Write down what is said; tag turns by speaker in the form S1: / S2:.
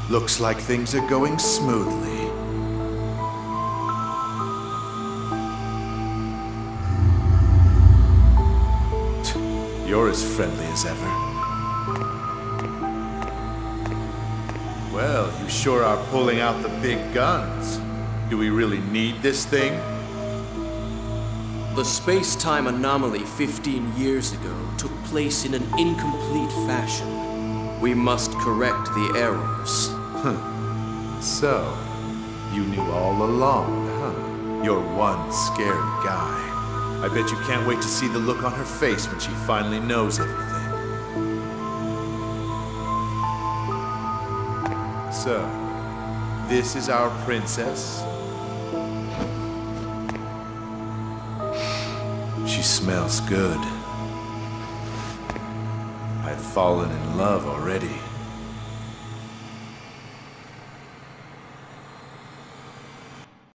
S1: Looks like things are going smoothly. You're as friendly as ever. Well, you sure are pulling out the big guns. Do we really need this thing?
S2: The space-time anomaly 15 years ago took place in an incomplete fashion. We must correct the errors.
S1: So, you knew all along, huh? You're one scary guy. I bet you can't wait to see the look on her face when she finally knows everything. So, this is our princess. She smells good. I've fallen in love already.